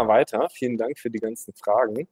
weiter. Vielen Dank für die ganzen Fragen.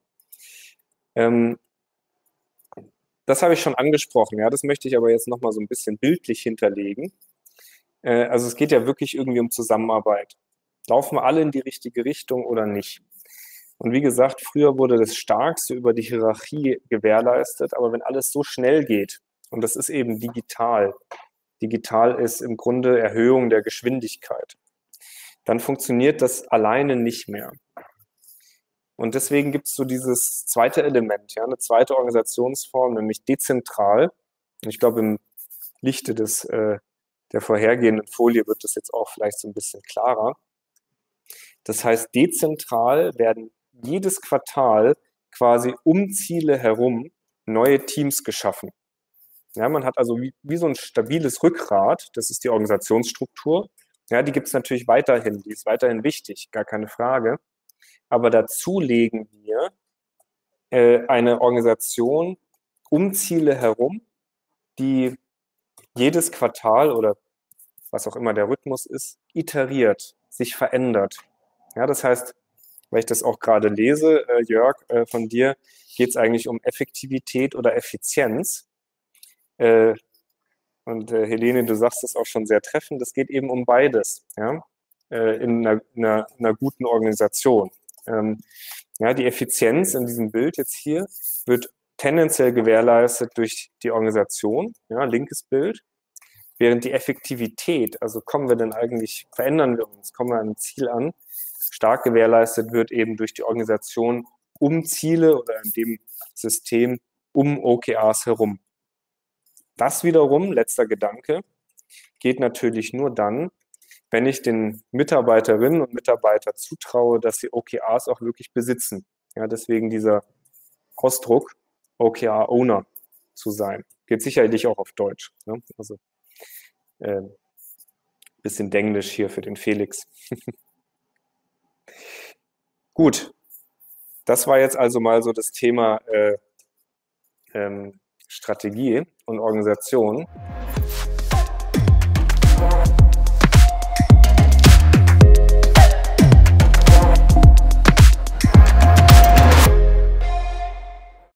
Das habe ich schon angesprochen, ja, das möchte ich aber jetzt nochmal so ein bisschen bildlich hinterlegen. Also es geht ja wirklich irgendwie um Zusammenarbeit. Laufen wir alle in die richtige Richtung oder nicht? Und wie gesagt, früher wurde das Starkste über die Hierarchie gewährleistet, aber wenn alles so schnell geht, und das ist eben digital, digital ist im Grunde Erhöhung der Geschwindigkeit, dann funktioniert das alleine nicht mehr. Und deswegen gibt es so dieses zweite Element, ja, eine zweite Organisationsform, nämlich dezentral. Und ich glaube, im Lichte der vorhergehenden Folie wird das jetzt auch vielleicht so ein bisschen klarer. Das heißt, dezentral werden jedes Quartal quasi um Ziele herum neue Teams geschaffen. Ja, man hat also wie so ein stabiles Rückgrat, das ist die Organisationsstruktur. Ja, die gibt es natürlich weiterhin, die ist weiterhin wichtig, gar keine Frage. Aber dazu legen wir eine Organisation um Ziele herum, die jedes Quartal oder was auch immer der Rhythmus ist, iteriert, sich verändert. Ja, das heißt, weil ich das auch gerade lese, Jörg, von dir, geht es eigentlich um Effektivität oder Effizienz. Und Helene, du sagst es auch schon sehr treffend, es geht eben um beides, ja, in einer guten Organisation. Ja, die Effizienz in diesem Bild jetzt hier wird tendenziell gewährleistet durch die Organisation, ja, linkes Bild, während die Effektivität, also kommen wir denn eigentlich, verändern wir uns, kommen wir an ein Ziel an, stark gewährleistet wird eben durch die Organisation um Ziele oder in dem System um OKRs herum. Das wiederum, letzter Gedanke, geht natürlich nur dann, wenn ich den Mitarbeiterinnen und Mitarbeitern zutraue, dass sie OKRs auch wirklich besitzen. Ja, deswegen dieser Ausdruck, OKR-Owner zu sein. Geht sicherlich auch auf Deutsch. Ne? Also bisschen Denglisch hier für den Felix. Gut, das war jetzt also mal so das Thema Strategie und Organisation.